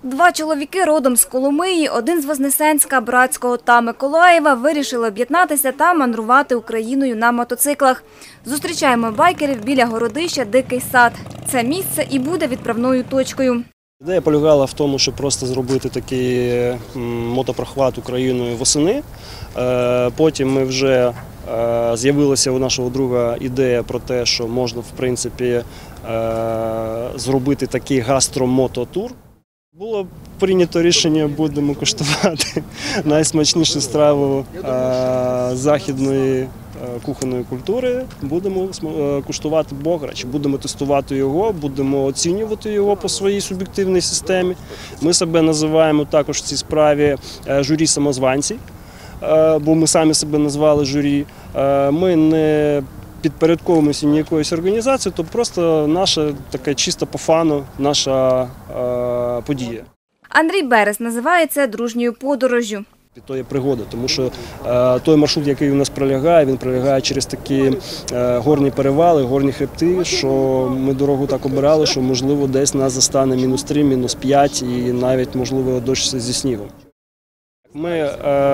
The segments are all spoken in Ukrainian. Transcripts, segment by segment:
Два чоловіки родом з Коломиї, один з Вознесенська, Братського та Миколаєва вирішили об'єднатися та мандрувати Україною на мотоциклах. Зустрічаємо байкерів біля городища «Дикий сад». Це місце і буде відправною точкою. Ідея полягала в тому, щоб просто зробити такий мотопрохват Україною восени. Потім ми вже з'явилася у нашого друга ідея про те, що можна, в принципі, зробити такий гастромототур. Було прийнято рішення, будемо куштувати найсмачнішу страву західної кухонної культури. Будемо куштувати бограч, будемо тестувати його, будемо оцінювати його по своїй суб'єктивній системі. Ми себе називаємо також в цій справі журі-самозванці, бо ми самі себе назвали журі. Ми не підпорядковуємося ні якоїсь організації, то просто наша така чисто по фану, наша подія. Андрій Берез називає це дружньою подорожжю. То є пригода, тому що той маршрут, який у нас пролягає, він пролягає через такі горні перевали, горні хребти, що ми дорогу так обирали, що, можливо, десь нас застане -3, -5 і навіть, можливо, дощ зі снігом. Ми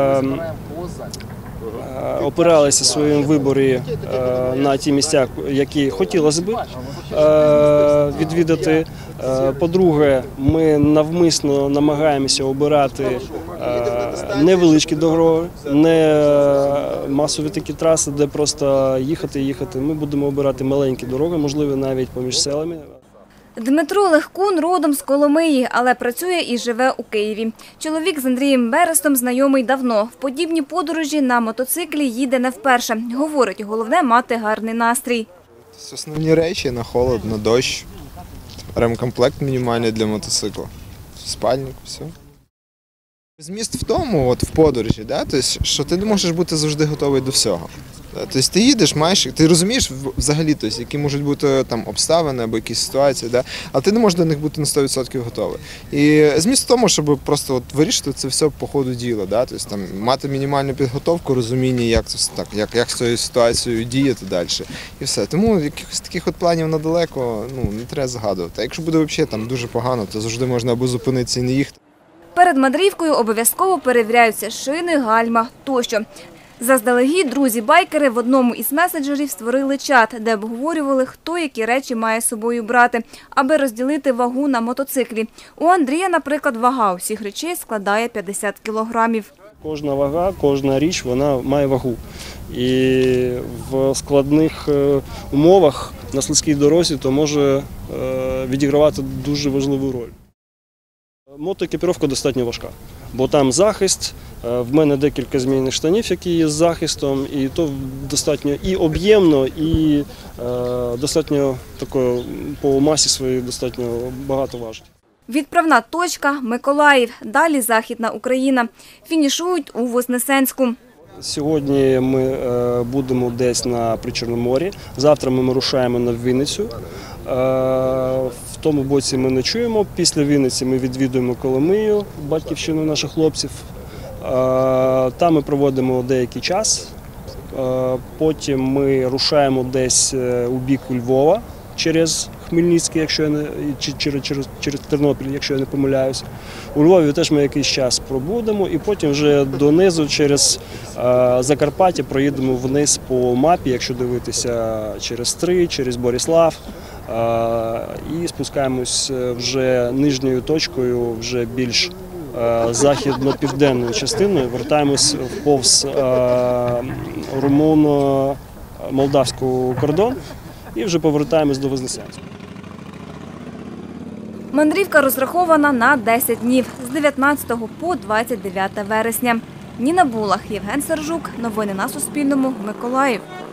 опиралися в своєму виборі на ті місця, які хотілося б відвідати. По-друге, ми навмисно намагаємося обирати невеличкі дороги, не масові такі траси, де просто їхати. Ми будемо обирати маленькі дороги, можливо, навіть поміж селами. Дмитро Легкун родом з Коломиї, але працює і живе у Києві. Чоловік з Андрієм Берестом знайомий давно. В подібні подорожі на мотоциклі їде не вперше. Говорить, головне – мати гарний настрій. Основні речі – на холод, на дощ, ремкомплект мінімальний для мотоцикла, спальник, все. Зміст в тому, в подорожі, що ти не можеш бути завжди готовий до всього. Тобто ти їдеш, ти розумієш взагалі, які можуть бути там обставини або якісь ситуації, але ти не можеш до них бути на 100% готовий. І зміст в тому, щоб просто вирішити це все по ходу діла, тобто мати мінімальну підготовку, розуміння, як з цією ситуацією діяти далі. І все. Тому якихось таких планів надалеко не треба згадувати. А якщо буде взагалі там дуже погано, то завжди можна або зупинитися і не їхати. Перед мандрівкою обов'язково перевіряються шини, гальма тощо. Заздалегідь друзі-байкери в одному із месенджерів створили чат, де обговорювали, хто які речі має з собою брати, аби розділити вагу на мотоциклі. У Андрія, наприклад, вага усіх речей складає 50 кілограмів. Кожна вага, кожна річ, вона має вагу. І в складних умовах на слизькій дорозі то може відігравати дуже важливу роль. Мотоекіпіровка достатньо важка, бо там захист, в мене декілька змінних штанів, які є з захистом, і то достатньо і об'ємно, і достатньо такою, по масі своїй достатньо багато важить. Відправна точка – Миколаїв, далі Західна Україна. Фінішують у Вознесенську. Сьогодні ми будемо десь на Причорномор'ї, завтра ми рушаємо на Вінницю. В тому боці ми ночуємо, після Вінниці ми відвідуємо Коломию, батьківщину наших хлопців. Там ми проводимо деякий час, потім ми рушаємо десь у бік Львова через Хмельницький, через Тернопіль, якщо я не помиляюсь. У Львові теж ми якийсь час пробудемо і потім вже донизу через Закарпаття проїдемо вниз по мапі, якщо дивитися через Стрий, через Борислав. І спускаємось вже нижньою точкою, вже більш західно-південною частиною, вертаємось повз румуно-молдавський кордон і вже повертаємось до Вознесенська. Мандрівка розрахована на 10 днів з 19 по 29 вересня. Ніна Булах, Євген Сержук. Новини на Суспільному. Миколаїв.